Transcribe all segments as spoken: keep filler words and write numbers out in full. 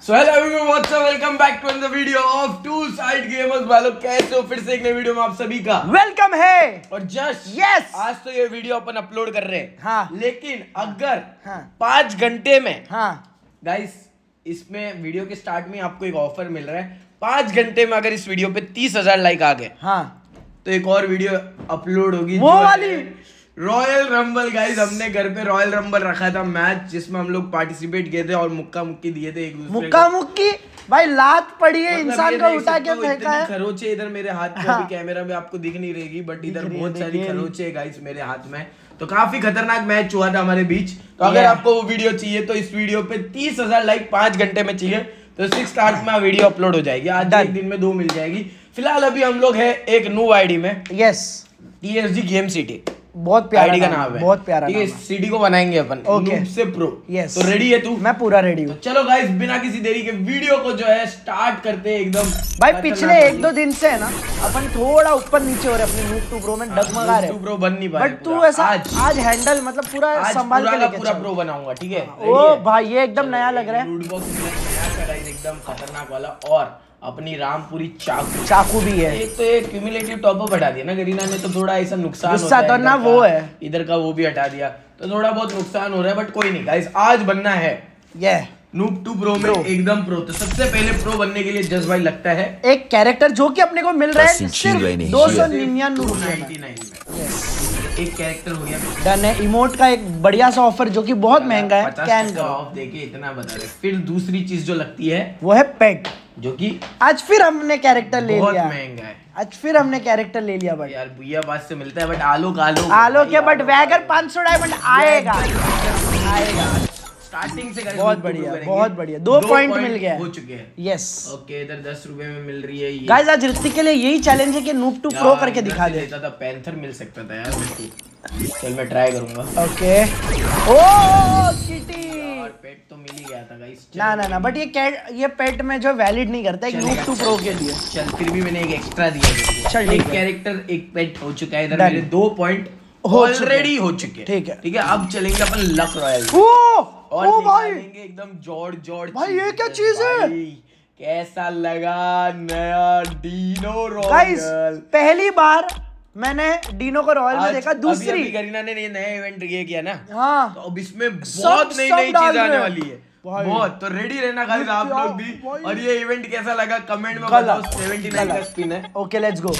So hello everyone, what's up? Welcome back to another video of Two Side Gamers। भाई लोग कैसे हो? फिर से एक नई वीडियो में आप सभी का वेलकम है। और जस्ट यस आज तो ये वीडियो अपन अपलोड कर रहे हैं। हाँ। लेकिन अगर हाँ। पांच घंटे में हाँ गाइस, इसमें वीडियो के स्टार्ट में आपको एक ऑफर मिल रहा है। पांच घंटे में अगर इस वीडियो पे तीस हजार लाइक आ गए हाँ तो एक और वीडियो अपलोड होगी, वो वाली रॉयल रंबल। गाइस हमने घर पे रॉयल रंबल रखा था मैच, जिसमें हम लोग पार्टिसिपेट किए थे और मुक्का मुक्की दिए थे एक दूसरे को। मुक्का मुक्की भाई लात पड़ी है, मतलब इंसान को उठा के फेंका है। खरोचे इधर मेरे हाथ में, हाँ। अभी कैमरा में आपको दिख नहीं रहेगी बट इधर बहुत सारी खरोचे है गाइस मेरे हाथ में। तो काफी खतरनाक मैच हुआ था हमारे बीच। तो अगर आपको वो वीडियो चाहिए तो इस वीडियो पे तीस हजार लाइक पांच घंटे में चाहिए तो सिक्स आवर्स में वीडियो अपलोड हो जाएगी। आज एक दिन में दो मिल जाएगी। फिलहाल अभी हम लोग है एक न्यू आईडी में, यस टीएसजी गेम सिटी, बहुत प्यारा आईडी का नाम है, बहुत प्यारा ठीक है। सीडी को बनाएंगे अपन ओके से प्रो। यस तो रेडी है तू? मैं पूरा रेडी हूँ। तो चलो गाइस बिना किसी देरी के वीडियो को जो है स्टार्ट करते हैं एकदम। भाई पिछले एक दो दिन से है ना अपन थोड़ा ऊपर नीचे हो रहे अपने नूब टू प्रो में, डगमगा रहे प्रो बन नहीं पा रहे, बट तू ऐसा आज आज हैंडल मतलब पूरा संभाल के लेके पूरा प्रो बनाऊंगा, ठीक है। ओ भाई ये एकदम नया लग रहा है। लूट बॉक्स नया सा गाइस एकदम खतरनाक वाला, और अपनी रामपुरी चाकू चाकू भी है। एक तो ये क्यूमुलेटिव टॉप अप हटा दिया ना गरीना ने, तो थोड़ा ऐसा नुकसान गुस्सा तो ना वो है, इधर का वो भी हटा दिया तो थोड़ा बहुत नुकसान हो रहा है, बट कोई नहीं गाइस, आज बनना है ये नूब टू प्रो में एकदम प्रो। तो सबसे पहले प्रो बनने के लिए जस्ट भाई लगता है एक कैरेक्टर जो कि अपने को मिल रहा है सिर्फ दो सौ निन्यानवे रुपए में। एक कैरेक्टर हो गया डन है। इमोट का एक बढ़िया सा ऑफर जो कि बहुत महंगा है, कैन का ऑफ देके इतना बता रहे। फिर दूसरी चीज जो लगती है वो है पेट, जो कि आज फिर हमने कैरेक्टर ले बहुत लिया, महंगा है। आज फिर हमने कैरेक्टर ले लिया भाई। यार भैया बात से मिलता है बट आलोक आलोक आलोक है बट वैगर पाँच सौ डायमंड आएगा आएगा स्टार्टिंग से करेंगे। बहुत बढ़िया बहुत बढ़िया, दो पॉइंट मिल गया हो चुके हैं। यस ओके, इधर दस रुपए में मिल रही है ये। गाइस आज ऋतिक के लिए यही चैलेंज है कि नूब टू प्रो करके दिखा दे। देता था पैंथर मिल सकता था यार मेरे को। चल मैं ट्राई करूंगा। ओके ओ किटी और पेट तो मिल ही गया था गाइस। ना ना ना बट ये कैट ये पेट में जो वैलिड नहीं करता एक नूब टू प्रो के लिए। चल फिर भी मैंने एक एक्स्ट्रा दिया। चल एक कैरेक्टर एक पेट हो चुका है, इधर मेरे दो पॉइंट ऑलरेडी हो चुके हैं। ठीक है ठीक है, अब चलेंगे अपन लक रॉयल ओ और ओ भाई एकदम जॉर्ज जॉर्ज। भाई ये क्या चीज है? कैसा लगा नया डीनो रॉयल? गाइस पहली बार मैंने डीनो को रॉयल में देखा। दूसरी अभी करीना ने ये नया इवेंट ये किया ना, हाँ तो अब इसमें बहुत नई नई चीज आने वाली है बहुत। तो रेडी रहना गाइस आप लोग भी। और ये इवेंट कैसा लगा कमेंट में बताओ। उन्यासी का स्पिन है। ओके लेट्स गो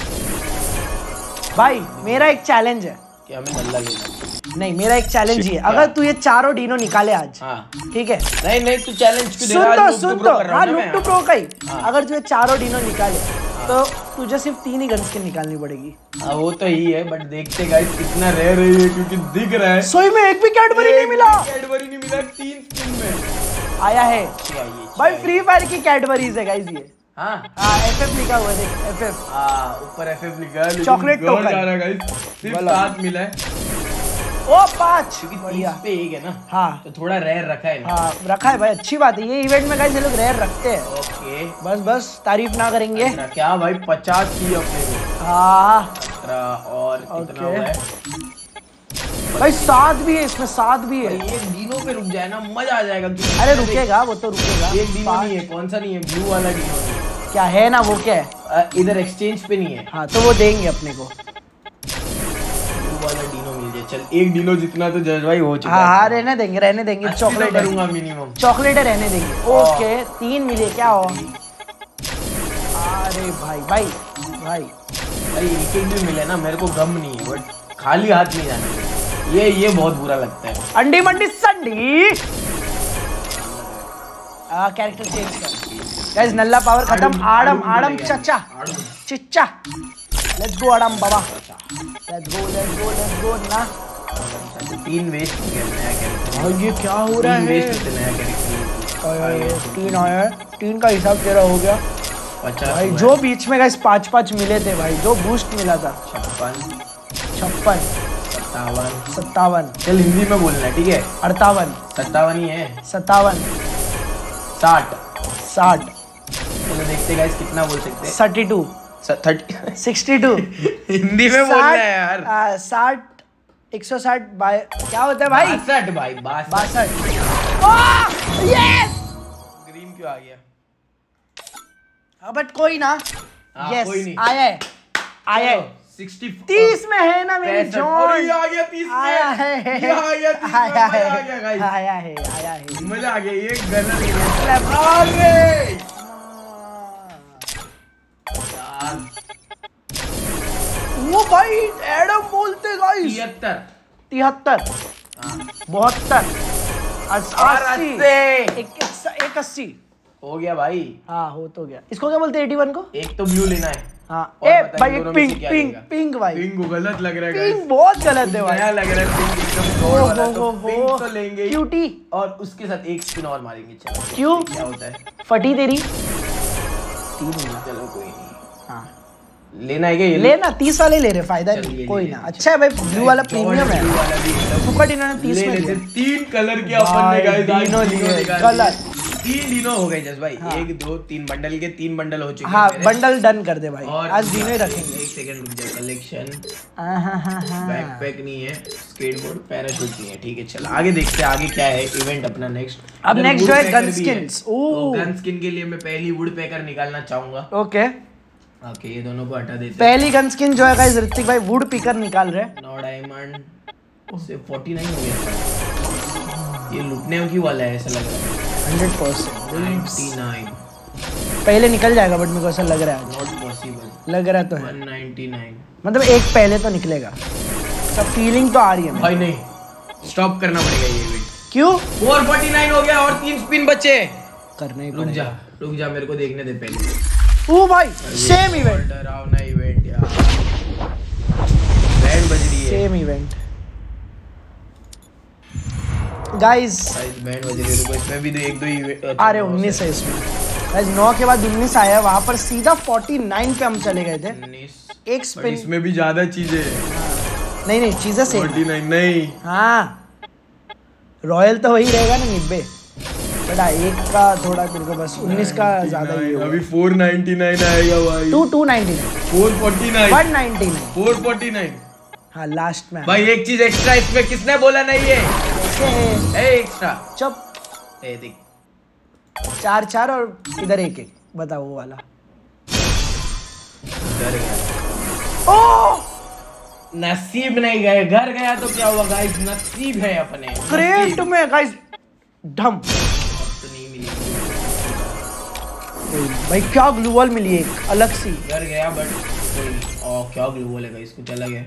भाई। मेरा एक चैलेंज है कि हमें नल्ला लेना नहीं, मेरा एक चैलेंज ही है, अगर तू ये चारों डीनो निकाले आज, हाँ ठीक है? नहीं नहीं तू चैलेंज क्यों दे सुन रहा है? तो सुन तो हाँ नूब टू प्रो का ही। अगर तू ये चारों डीनो निकाले तो तुझे सिर्फ तीन ही गन्स की निकालनी पड़ेगी। हाँ वो तो ही है बट देखते गाइस कितना रेयर है ये, क्योंकि दिख रहा है सोई में एक भी कैडबरी नहीं मिला। कैडबरी नहीं मिला तीन स्पिन में आया है भाई। फ्री फायर की कैडबरीज है गाइस ये। हाँ हाँ एफएफ लिखा हुआ है देख, एफएफ। हाँ ऊपर एफएफ लिखा है, चॉकलेट टोकन जा रहा है गाइस। सिर्फ सात मिला है। ओ पांच क्योंकि तीस पे एक है ना, हाँ तो थोड़ा रेयर रखा है ना। हाँ रखा है भाई, अच्छी बात है। ये इवेंट में गाइस ये लोग रेयर रखते हैं। ओके बस बस तारीफ ना करेंगे। क्या भाई पचास की अपने को। हाँ सत्रह और कितना हुआ है भाई? सात भी है इसमें, सात भी है। ये डीनो पे रुक जाए ना मजा आ जाएगा। अरे रुकेगा वो तो रुकेगा। एक डीनो नहीं है, कौन सा नहीं है? ब्लू वाला डीनो क्या है ना वो क्या है? इधर एक्सचेंज पे नहीं है। हाँ तो वो देंगे अपने को। ब्लू वाला डीनो मिल जाए। चल एक डीनो जितना तो जज भाई हो चुका है। हाँ हाँ रहने देंगे रहने देंगे। चॉकलेट करूंगा मिनिमम, चॉकलेट रहने देंगे। ओके तीन मिले क्या हो? अरे भाई भाई भाई भाई एक एक भी मिले ना मेरे को गम नहीं है, बट खाली हाथ नहीं जाना। ये ये बहुत बुरा लगता है। अंडी मंडी संडी आ कैरेक्टर चेंज कर गाइस। नल्ला पावर खत्म। आड़म आड़म चचा चिच्चा। लेट्स गो आड़म बाबा, let's go let's go let's go ना। तीन वेस्ट हो गया नया कैरेक्टर। और ये क्या हो रहा है? वेस्ट नया कैरेक्टर। तीन आया, तीन का हिसाब तेरा हो गया भाई। जो बीच में गाइस पांच पांच मिले थे भाई, जो बूस्ट मिला था छप्पन छप्पन सत्तावन सत्तावन। चल हिंदी में बोलना है ठीक है? अड़तावन सत्तावन ही है। सत्तावन साठ साठ। चलो देखते गाइस कितना बोल सकते हैं। Thirty two thirty sixty two Hindi में बोलना है यार। साठ एक सौ साठ बाय क्या होता है भाई? बासठ भाई बासठ। बासठ। यस क्यों आ गया? बट कोई ना, यस आया है आया है सिक्सटी तीस में है ना मेरी जॉन। आ गया तीस में, आया है आ गया तीस में, आया है आ गया गाइस, आया है आया है मजा आ गया। ये गलत है वो भाई एडम बोलते गाइस तिहत्तर तिहत्तर बहत्तर अस्सी एक अस्सी हो गया भाई। हाँ हो तो गया। इसको क्या बोलते हैं इक्यासी को? एक तो ब्लू लेना है। हाँ और ए बताइए भाई दोनों में पिंक से क्या पिंक लेगा? पिंक भाई पिंक गलत लग रहा है पिंक guys। बहुत गलत है भाई। नया लग रहा है पिंक एकदम ओ गोल वाला, हो तो हो पिंक हो तो लेंगे ही। क्यूटी और उसके साथ एक स्पिन और मारेंगे। चलो क्यों? क्या होता है? फटी तेरी चलो कोई नहीं। हाँ लेना है क्या ये? लेना तीस वाले ले रहे, फायदा चल, नहीं ये कोई ले, ना। ले, अच्छा है भाई ब्लू वाला प्रीमियम है, ब्लू वाला भी एकदम फुकट इन्होंने तीस ले में लेते। दिया। तीन कलर के अपन ने गाइस आज तीनों तीनों लिए निकाल कलर। दिए। तीन डिनो हो गए जस भाई। हाँ। एक दो तीन बंडल के तीन बंडल हो चुके हाँ हैं मेरे। बंडल डन कर दे भाई, और आज डिनो ही रखेंगे। एक सेकंड रुक जा। कलेक्शन हाँ हाँ हाँ हाँ बैकपैक नहीं है, स्केटबोर्ड पैराशूट नहीं है। ठीक है चल आगे देखते हैं आगे क्या है इवेंट अपना नेक्स्ट। अब नेक्स्ट जो है gun skins. Oh gun skin के लिए मैं पहली वुड पैकर निकालना चाहूंगा। ओके ओके ये दोनों को हटा देते हैं। पहली गन स्किन जो है गाइस ऋतिक भाई वुड पिकर निकाल रहे हैं। नौ डायमंड से उनचास हो गया। ये लुटने की वाला है ऐसा लग रहा है। हंड्रेड परसेंट निन्यानवे पहले निकल जाएगा बट मेरे को ऐसा लग रहा है, नॉट पॉसिबल। लग रहा तो है एक सौ निन्यानवे मतलब एक पहले तो निकलेगा, सब फीलिंग तो आ रही है भाई। नहीं स्टॉप करना पड़ेगा ये इवेंट। क्यों? चार सौ उनचास हो गया और तीन स्पिन बचे। करना ही रुक जा रुक जा मेरे को देखने दे पहले। ओ भाई सेम इवेंट, डरावना इवेंट यार। बैंड बज रही है। Same event guys. Guys band बज रही है। रुको इसमें भी दो एक दो इवेंट। अरे उन्नीस है इसमें गाइस, नौ के बाद उन्नीस आया, वहां पर सीधा उनचास पे हम चले गए थे। उन्नीस एक स्पिन इसमें भी ज्यादा चीजें हैं। नहीं नहीं चीजें सेम उनचास नहीं। हाँ रॉयल तो वही रहेगा ना निब्बे, बड़ा एक का थोड़ा तेरे को बस उन्नीस का ज्यादा ही होगा। अभी चार सौ निन्यानवे आएगा भाई। टू टू नाइनटी नाइन चार सौ उनचास वन नाइनटी नाइन चार सौ उनचास हाँ लास्ट में भाई। एक चीज एक्स्ट्रा इसमें किसने बोला नहीं है? कैसे है? ए एक्स्ट्रा चुप। ए देख चार चार और इधर एक एक, बताओ वो वाला। डर गया। ओ नसीब नहीं गए, घर गया तो क्या हुआ गाइस? नसीब है अपने। क्रेट में गाइस ढम तो नहीं मिली भाई, क्या ग्लू वॉल मिली एक अलग सी। घर गया बट कोई ओ क्या ग्लू वॉल है इसको चला गया।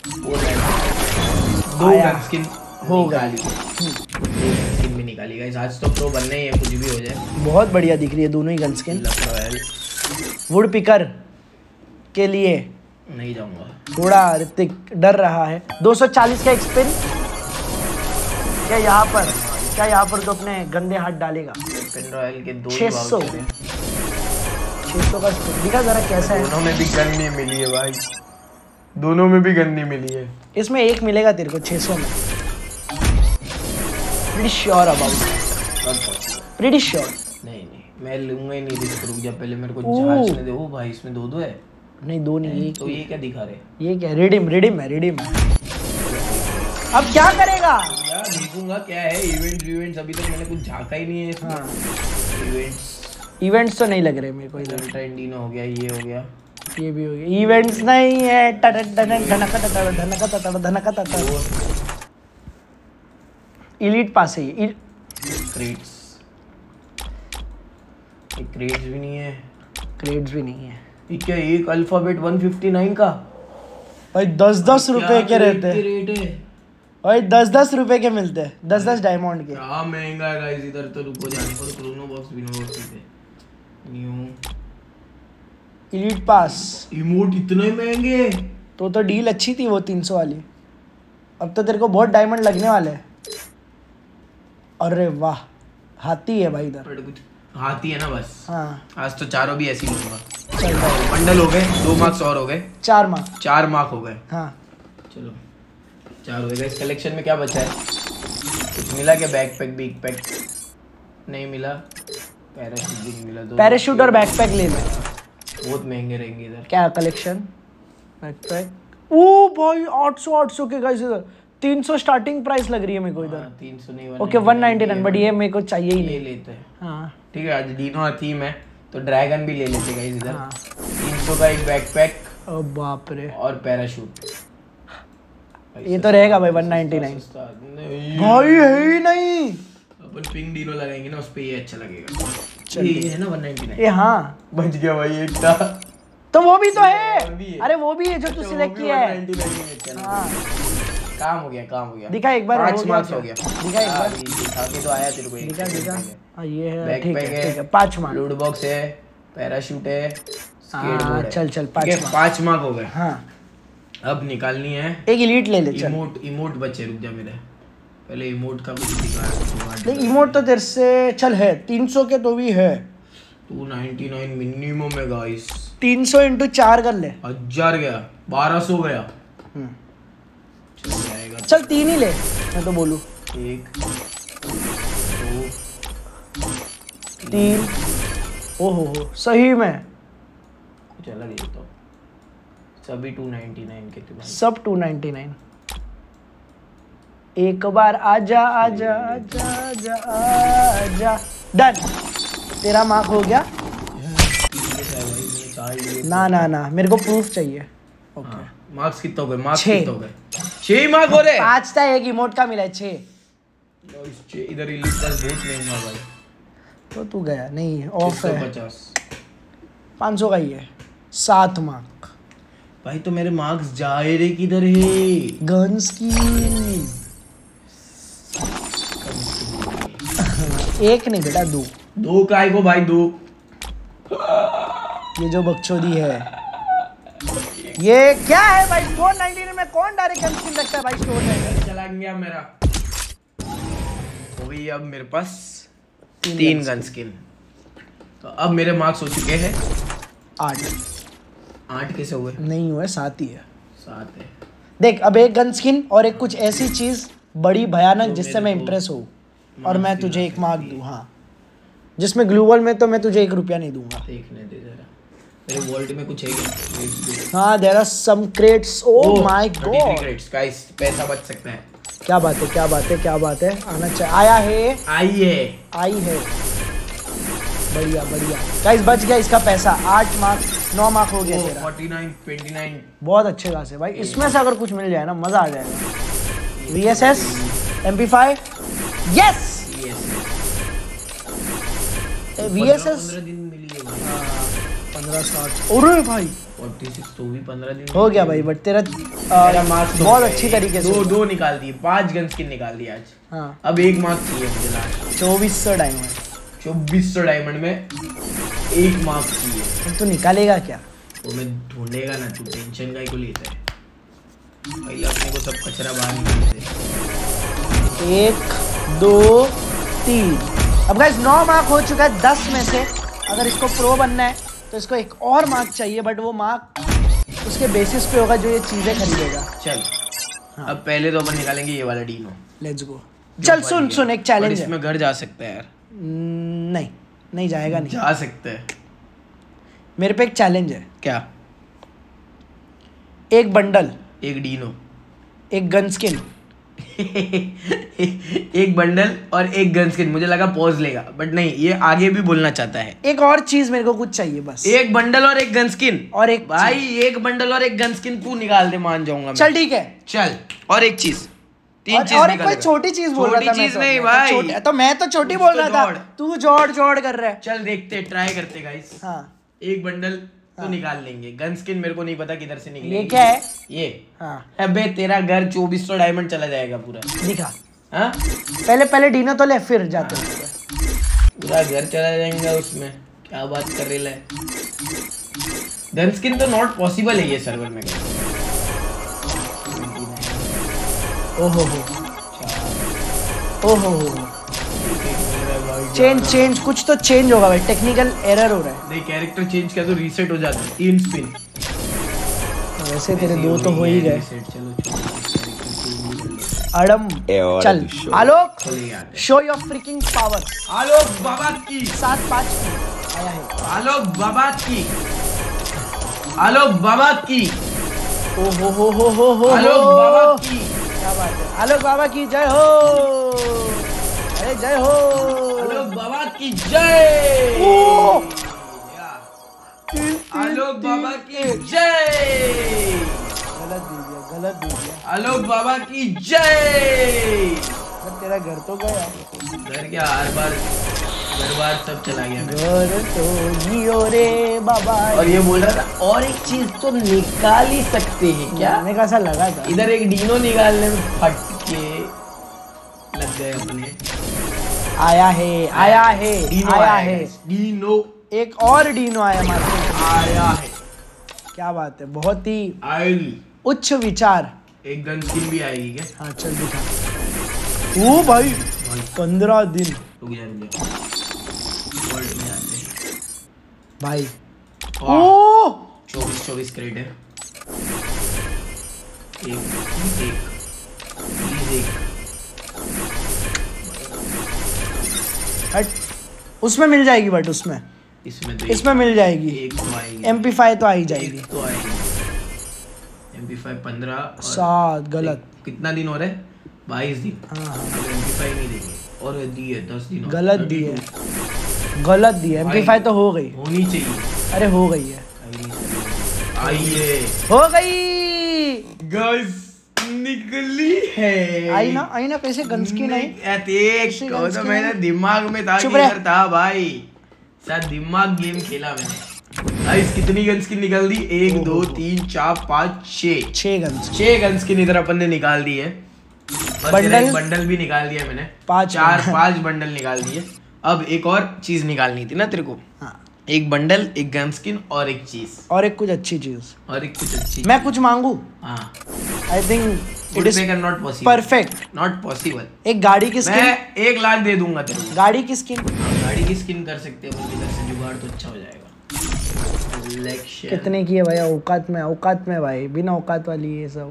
दो गन स्किन हो गई। स्किन भी निकाली गाइस। आज तो प्रो बनने ही है, कुछ भी हो जाए। बहुत बढ़िया दिख रही है दोनों ही gun skin. Royal woodpecker के लिए नहीं जाऊंगा। थोड़ा ऋतिक डर रहा है। दो सौ चालीस का एक स्पिन। क्या यहाँ पर क्या यहाँ पर तो अपने गंदे हाथ डालेगा। पिन रॉयल के दो छह सौ छह सौ का स्पिन दिखा जरा कैसा है। दोनों में भी गन नहीं मिली है भाई, दोनों में भी गन नहीं मिली है। इसमें एक मिलेगा तेरे को छह सौ में। Pretty sure about pretty sure. नहीं नहीं मैं लूंगा ही नहीं। रिस्क रुक जा पहले मेरे को जांचने दे। ओ भाई इसमें दो दो है। नहीं दो नहीं एक। तो ये क्या दिखा रहे? ये क्या रिडीम रिडीम है रिडीम है। अब क्या करेगा यार देखूंगा क्या है। इवेंट्स इवेंट्स अभी तक मैंने कुछ झांका ही नहीं है इसमें। हाँ इवेंट्स इवेंट्स तो नहीं लग रहे मेरे को इधर। ट्रेंडिनो हो गया, ये हो गया, ये भी हो गया। इवेंट्स नहीं है। टट टट धनका टट धनका टट धनका टट। इलीट पास है ये। क्रेट्स ये क्रेट्स भी नहीं है। क्रेड्स भी नहीं है। ये क्या एक अल्फाबेट एक सौ उनसठ का भाई दस दस रुपए के रहते हैं रेट है भाई। दस दस रुपए के मिलते हैं, दस दस डायमंड के। क्या महंगा है गाइस इधर तो। रुको जाने पर क्रोनो बॉक्स भी नो बॉक्स पे न्यू इलीट पास इमोट इतने महंगे। तो तो डील अच्छी थी वो तीन सौ वाली। अब तो तेरे को बहुत डायमंड लगने वाले हैं। अरे वाह हाथी है भाई इधर। बट कुछ हाथी है ना बस। हाँ आज तो चारों भी ऐसे ही लूंगा। चल रहा है। बंडल हो गए, दो मार्क्स और हो गए, चार मार्क चार मार्क हो गए। हाँ चलो चार हो गए। इस कलेक्शन में क्या बचा है? कुछ मिला क्या? बैकपैक बिग पैक नहीं मिला। पैराशूट भी नहीं मिला। दो पैराशूट और बैकपैक ले ले। बहुत महंगे रहेंगे इधर। क्या कलेक्शन बैकपैक। ओ भाई आठ सौ आठ सौ के गाइस इधर तीन सौ स्टार्टिंग प्राइस लग रही है मेरे को इधर। तीन सौ नहीं, okay one ninety nine, but ये मेरे को चाहिए ही ये नहीं। लेते हैं। हाँ ठीक है, आज डीनो थीम है तो ड्रैगन भी ले लेते गाइस इधर। हाँ। तीन सौ का एक बैकपैक ओ बाप रे, और पैराशूट। ये तो रहेगा भाई वन नाइनटी नाइन। भाई है ही नहीं। अपन पिंक डीनो लगाएंगे ना, उस पे ये अच्छा लगेगा। ये है ना वन नाइनटी नाइन। ये हाँ बच गया भाई एक था। तो वो भी तो है। वो भी है। अरे वो भी है जो तू अच्छा, सिलेक्ट वो भी किया है। वन नाइनटी नाइन में चला। हाँ काम हो गया, काम हो गया। दिखा एक बार, पांच हो गया मार्क्स क्या? हो गया। दिखा एक बार, हाँ, ये दिखा के तो आया तेरे को एक। दिखा दिखा। हाँ ये है, बैकपैक ठीक है है, ठीक है, पाँच मार्क। लूट बॉक्स है, पैराशूट है, स्केटबोर्ड हाँ है। चल चल ठीक पाँच है, मार्क। पांच मार्क हो गए। हाँ अब निकालनी है एक इलीट ले ले चल। इमोट। इमोट बचे, रुक जा मेरे, पहले इमोट का कुछ दिखा। देख इमोट तो तेरे से चल है, तीन सौ के तो भी है। टू नाइनटी नाइन मिनिमम है गाइस। तीन सौ इंटू चार कर ले। हजार गया, बारह सौ गया। हम्म। चल जाएगा। चल तीन ही ले, मैं तो बोलूँ एक, दो, तीन। ओहो हो सही में कुछ अलग ही तो सभी टू नाइनटी नाइन के थे। सब टू नाइनटी नाइन। एक बार आजा आजा आजा आजा आजा। डन, तेरा मार्क हो गया। ना ना ना, मेरे को प्रूफ चाहिए। ओके मार्क्स कितना हो गए? मार्क्स छः। कितना हो गए? छह मार्क हो रहे। पाँच था, एक इमोट का मिला है छः। इधर ही लिखा बहुत महंगा भाई। तो तू गया नहीं है, ऑफ छह सौ है। पचास। पाँच सौ का ही है। सात मार्क। भाई तो मेरे मार्क्स जा रहे किधर है? गन्स की एक नहीं बेटा, दो। दो काय को भाई, दो। ये जो बकचोदी है, ये क्या है भाई? फोर नाइनटी नाइन में कौन डायरेक्ट गन स्किन रखता है भाई स्टोर में? चला गया मेरा। तो भी अब मेरे पास तीन गन स्किन। तो अब मेरे मार्क्स हो चुके हैं आठ। आठ कैसे हुए? नहीं हुए, सात ही है। सात है। देख अब एक गन स्किन और एक कुछ ऐसी चीज बड़ी भयानक जिससे मैं इम्प्रेस हूँ और मैं तुझे एक मार्क दूँ। हाँ, जिसमें ग्लूवल में तो मैं तुझे एक रुपया नहीं दूंगा। देखने दे जरा, मेरे वॉल्ट में कुछ है क्या? हाँ there are some crates. Oh my god crates guys, पैसा बच सकता है। क्या बात है, क्या बात है, क्या बात है। आना चाहिए। आया है, आई है, आई है। बढ़िया बढ़िया गाइस, बच गया इसका पैसा। आठ मार्क, नौ मार्क हो गया तेरा। Forty nine, twenty nine. बहुत अच्छे खासे भाई। इसमें से अगर कुछ मिल जाए ना, मजा आ जाएगा। V S S, M P five, yes V S S. पंद्रह दिन मिली है भाई। पंद्रह साठ। अरे भाई फोर्टी सिक्स तो भी पंद्रह दिन हो गया भाई। बट तेरा मेरा मार्क्स बहुत अच्छी तरीके से दो दो निकाल दिए, पांच गन स्किन निकाल दिए आज। हाँ, अब एक मार्क चाहिए मुझे लास्ट। चौबीस सौ डायमंड। चौबीस सौ डायमंड में एक मार्क चाहिए। तो निकालेगा क्या? वो मैं ढूंढेगा ना, तू टेंशन का ही को लेता है। पहले अपने को सब कचरा बाहर निकालते हैं। एक दो तीन। अब गाइस नौ मार्क हो चुका है दस में से। अगर इसको प्रो बनना है तो इसको एक और मार्क चाहिए, बट वो मार्क उसके बेसिस पे होगा जो ये चीजें खरीदेगा। चल हाँ। अब पहले तो अपन निकालेंगे ये वाला डीनो। Let's go. चल सुन सुन, एक चैलेंज है। इसमें घर जा सकता है यार? नहीं नहीं जाएगा नहीं। जा सकते हैं। मेरे पे एक चैलेंज है। क्या? एक बंडल, एक डीनो, एक गन स्किन। एक बंडल और एक गन स्किन। मुझे लगा पॉज लेगा, बट नहीं, ये आगे भी बोलना चाहता है। एक और चीज मेरे को कुछ चाहिए बस। एक बंडल और एक गन स्किन। और एक भाई एक बंडल और एक गन स्किन तू निकाल दे, मान जाऊंगा मैं। चल ठीक है। चल और एक चीज, तीन और, चीज और एक कोई छोटी चीज बोल रहा था। छोटी चीज मैं नहीं तो, भाई, मैं तो, तो मैं तो छोटी बोल रहा था, तू जोड़ जोड़ कर रहा है। चल देखते, ट्राई करते गाइस। हाँ, एक बंडल तो निकाल लेंगे। गन स्किन मेरे को नहीं पता किधर से निकलेगी। ये क्या है? ये हाँ, अबे तेरा घर चौबीस सौ डायमंड चला जाएगा पूरा। दिखा। हाँ, पहले पहले डीनो तो ले, फिर जाते हैं। पूरा घर चला जाएगा उसमें। क्या बात कर रही है? गन स्किन तो नॉट पॉसिबल है ये सर्वर में। ओहो हो, ओहो हो। चेंज चेंज कुछ तो चेंज होगा भाई, टेक्निकल एरर हो रहा है। नहीं, कैरेक्टर चेंज किया तो रीसेट हो जाता है। तीन स्पिन। वैसे तेरे दो तो हो ही गए। चलो अडम चल। आलोक, चलिए show your freaking power. Alok बाबा की सात पाँच की आया है। आलोक बाबा की, आलोक बाबा की, ओ हो हो हो हो हो आलोक बाबा की। क्या बात है, आलोक बाबा की जय हो, अरे जय हो, आलोक बाबा की जय, आलोक बाबा की जय, गलत दे दिया, गलत दे दिया, आलोक बाबा की जय। तेरा घर तो गया, घर क्या, हर बार घर बार सब चला गया। घर तो जियो रे बाबा। और ये बोल रहा था और एक चीज तो निकाल ही सकते हैं क्या, मैंने कैसा लगा था, इधर एक डीनो निकालने में फट के लग गए अपने। आया है, आया है, डीनो आया आया है, डीनो एक और डीनो आया मार्केट में। आया है, क्या बात है, बहुत ही आएगी, उच्च विचार। एक गन स्किन भी आएगी क्या? हाँ चल दिखा। ओ भाई पंद्रह दिन रुक जा रुक जा, वर्ल्ड में आते हैं भाई। वाह, ओ चौबीस चौबीस क्रेट है, एक एक प्लीज एक, हट, उसमें मिल जाएगी, बट उसमें इसमें तो इसमें मिल जाएगी, एक तो आएगी, एम पी फाइव तो आ ही जाएगी। एक तो आएगी, एम पी फाइव पंद्रह सात, गलत, कितना दिन हो रहे हैं? बाईस दिन। हाँ हाँ अब एम पी फाइव नहीं देंगे, और दी है दस दिन और गलत दी है, गलत दी है, एम पी फाइव तो हो गई, होनी चाहिए, अरे हो गई है, आइए हो गई गाइस, निकली है, आई ना, आई ना, कैसे गन्स की नहीं, एक guns तो की मैंने नहीं। दिमाग में था, चुप कि रह। इधर था भाई, शायद दिमाग गेम खेला मैंने। गाइस कितनी गन्स की निकाल दी, एक दो तीन चार पाँच छः, छह गन्स, छह गन्स की इधर अपन ने निकाल दी है, बंडल बंडल भी निकाल दिया मैंने, पाँच चार बंडल। पांच बंडल निकाल दिए। अब एक और चीज निकालनी थी ना तेरे को, हाँ, एक बंडल, एक गन स्किन और एक चीज, और एक कुछ अच्छी चीज, और एक कुछ अच्छी। मैं कुछ मांगू, हाँ, I think it is not possible, perfect. Not possible. एक गाड़ी की स्किन, मैं एक लाख दे दूंगा तेरे को, गाड़ी की स्किन गाड़ी की स्किन कर सकते हैं इधर से जुगाड़, तो अच्छा हो जाएगा। Selection। कितने की है भाई, औकात में, औकात में भाई, बिना औकात वाली ये सब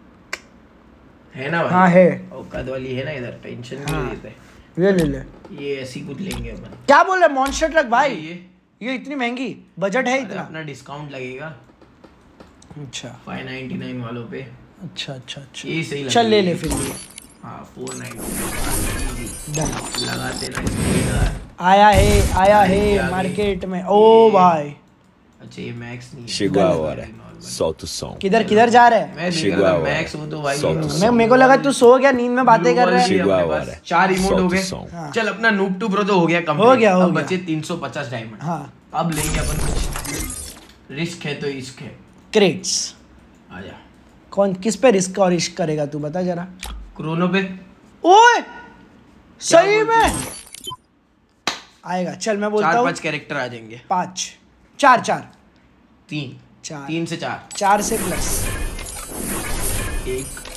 है ना भाई? हाँ है, औकात वाली है ना इधर, टेंशन हाँ। नहीं लेते, ये ले ले। ये ऐसी कुछ लेंगे अपन। क्या बोल रहे, मॉन्स्टर ट्रक भाई, ये ये इतनी महंगी, बजट है अरे इतना? अपना डिस्काउंट लगेगा अच्छा फाइव नाइन्टी नाइन वालों पे, अच्छा अच्छा अच्छा, ये सही चल ले लगेगी। ले फिर ये, हाँ फोर नाइन्टी डन। लगाते ना इसमें। आया है, आया आगे, है आगे। मार्केट में, ओ भाई अच्छा ये मैक्स नहीं है, Chegou a hora. Solta o som. किधर किधर जा रहे हैं? मैं देख Chegou रहा a था hora. मैक्स, वो तो भाई Solta o मैं, som. मेरे को लगा तू सो गया, नींद में बातें कर रहा है। Global भी अपने Chegou a पास hora. चार इमोट हो Solta गए। o som. हाँ। चल अपना नूब टू प्रो तो हो गया कंप्लीट, हो गया, हो अब गया। बचे तीन सौ पचास डायमंड। हाँ, अब लेंगे अपन कुछ, रिस्क है तो इश्क है, क्रेट्स। आजा। कौन किस पे रिस्क और इश्क करेगा तू बता जरा। क्रोनो पे ओए सही बोलती में आएगा, चल मैं बोलता चार हूँ पांच कैरेक्टर आ जाएंगे, पाँच, चार चार तीन चार तीन से चार, चार से प्लस एक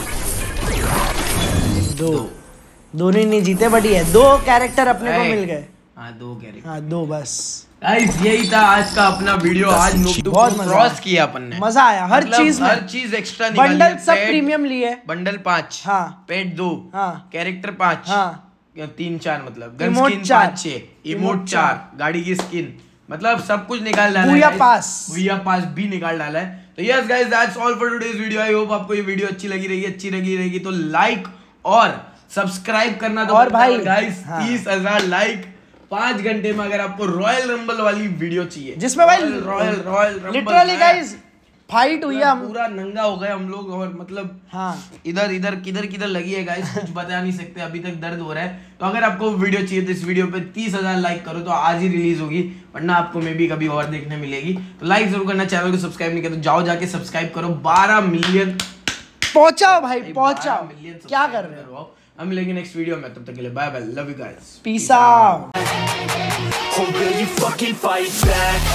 दो, दो। दोनों ही नहीं जीते बट ये दो कैरेक्टर अपने को एक। मिल गए। हाँ दो कैरेक्टर। हाँ दो बस, गाइस यही था आज का अपना वीडियो, आज नूब टू बहुत प्रो मजा क्रॉस आया। किया अपन ने, मजा आया हर मतलब चीज में, हर चीज एक्स्ट्रा निकाली है। बंडल सब पेट- प्रीमियम लिए, बंडल पाँच, हाँ। पेट दो, हाँ। कैरेक्टर पाँच, हाँ। या तीन चार, मतलब गन इमोट स्किन चार। पाँच छः, इमोट इमोट चार, गाड़ी की स्किन, मतलब सब कुछ निकाल डाला बूया है। पास। बूया पास भी निकाल डाला है। तो yes guys that's all for today's video. I hope आपको ये वीडियो अच्छी लगी रहेगी, अच्छी लगी रहेगी तो लाइक और सब्सक्राइब करना तो और भाई गाइस हाँ। तीस हजार लाइक पाँच घंटे में अगर आपको रॉयल रंबल वाली वीडियो चाहिए, जिसमें भाई royal royal literally guys fight हुई है, हम पूरा नंगा हो गए हम लोग, और मतलब हाँ इधर इधर किधर किधर लगी है गाइस, कुछ बता नहीं सकते, अभी तक दर्द हो रहा है। तो अगर आपको वीडियो चाहिए तो इस वीडियो पे तीस हजार लाइक करो तो आज ही रिलीज होगी, वरना आपको मे बी कभी और देखने मिलेगी। तो लाइक जरूर करना, चैनल को सब्सक्राइब नहीं किया तो जाओ जाके सब्सक्राइब करो। बारह मिलियन पहुंचाओ भाई, पहुंचाओ, मिलियन क्या कर रहे हो? हम मिलेंगे नेक्स्ट वीडियो में, तब तक के लिए bye bye, love you guys, peace out. Or will you fucking fight back?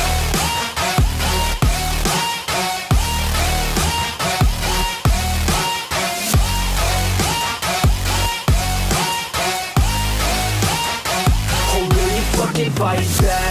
Or will you fucking fight back?